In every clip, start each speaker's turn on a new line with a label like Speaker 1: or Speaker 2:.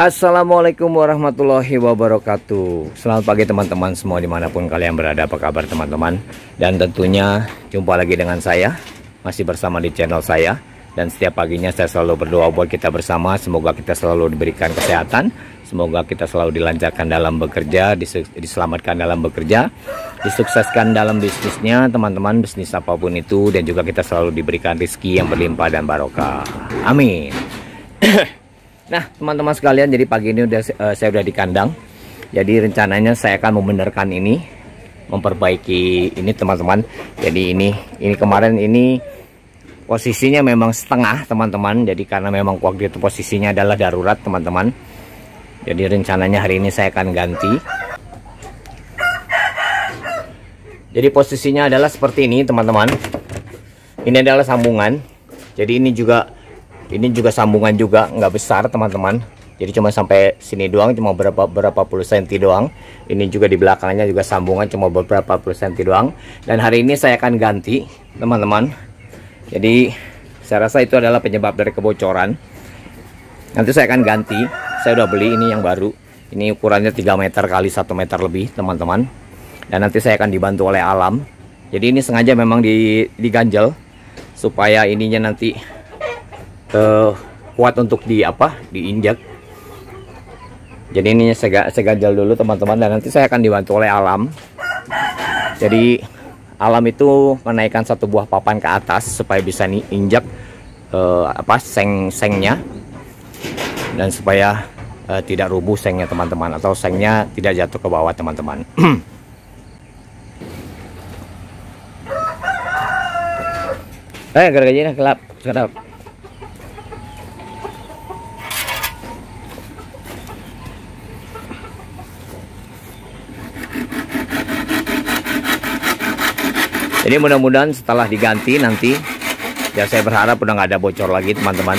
Speaker 1: Assalamualaikum warahmatullahi wabarakatuh. Selamat pagi teman-teman semua dimanapun kalian berada. Apa kabar teman-teman? Dan tentunya jumpa lagi dengan saya, masih bersama di channel saya. Dan setiap paginya saya selalu berdoa buat kita bersama. Semoga kita selalu diberikan kesehatan, semoga kita selalu dilancarkan dalam bekerja, diselamatkan dalam bekerja, disukseskan dalam bisnisnya teman-teman, bisnis apapun itu. Dan juga kita selalu diberikan rezeki yang berlimpah dan barokah. Amin. Nah teman-teman sekalian, jadi pagi ini saya udah di kandang. Jadi rencananya saya akan membenarkan ini, memperbaiki ini teman-teman. Jadi ini kemarin ini posisinya memang setengah teman-teman. Jadi karena memang waktu itu posisinya adalah darurat teman-teman. Jadi rencananya hari ini saya akan ganti. Jadi posisinya adalah seperti ini teman-teman. Ini adalah sambungan. Jadi ini juga sambungan juga, nggak besar teman-teman. Jadi cuma sampai sini doang, cuma berapa puluh senti doang. Ini juga di belakangnya juga sambungan, cuma beberapa puluh senti doang. Dan hari ini saya akan ganti teman-teman. Jadi saya rasa itu adalah penyebab dari kebocoran. Nanti saya akan ganti. Saya udah beli ini yang baru. Ini ukurannya 3 meter kali 1 meter lebih teman-teman. Dan nanti saya akan dibantu oleh Alam. Jadi ini sengaja memang diganjel supaya ininya nanti kuat untuk diinjak. Jadi ini saya ganjal dulu teman-teman, dan nanti saya akan dibantu oleh Alam. Jadi Alam itu menaikkan satu buah papan ke atas supaya bisa injak sengnya, dan supaya tidak rubuh sengnya teman-teman, atau sengnya tidak jatuh ke bawah teman-teman. Gergajinya gelap. Jadi mudah-mudahan setelah diganti nanti, ya saya berharap udah nggak ada bocor lagi teman-teman.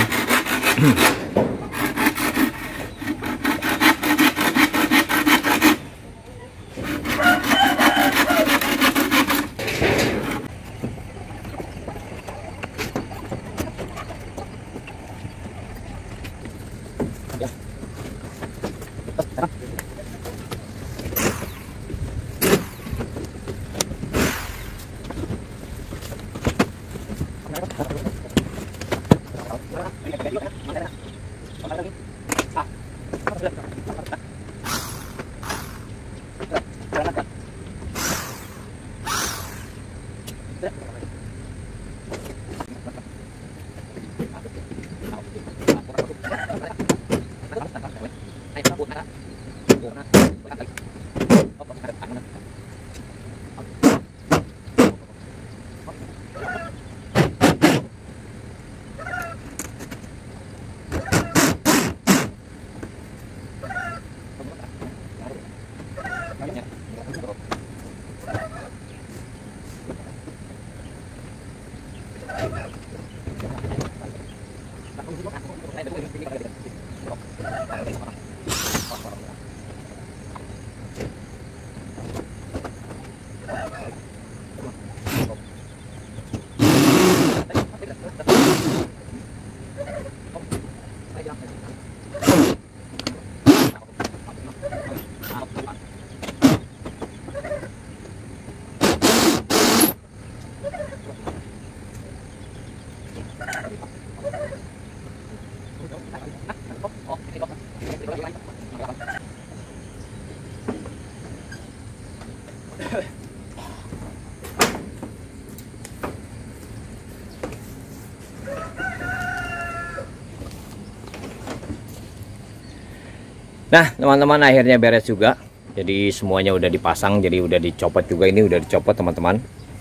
Speaker 1: Nah teman-teman, akhirnya beres juga. Jadi semuanya udah dipasang, jadi udah dicopot juga. Ini udah dicopot teman-teman.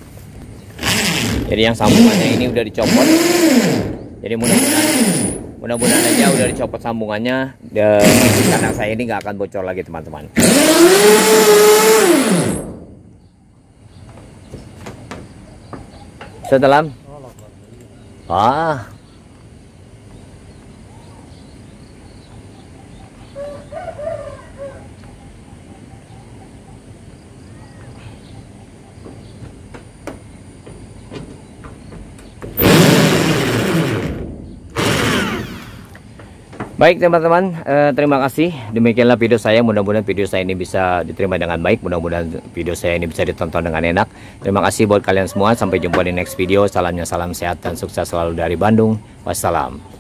Speaker 1: Jadi yang sambungannya ini udah dicopot. Jadi mudah-mudahan aja udah dicopot sambungannya, dan kandang saya ini nggak akan bocor lagi teman-teman. Setelah Baik teman-teman, terima kasih. Demikianlah video saya. Mudah-mudahan video saya ini bisa diterima dengan baik. Mudah-mudahan video saya ini bisa ditonton dengan enak. Terima kasih buat kalian semua. Sampai jumpa di next video. Salamnya salam sehat dan sukses selalu dari Bandung. Wassalam.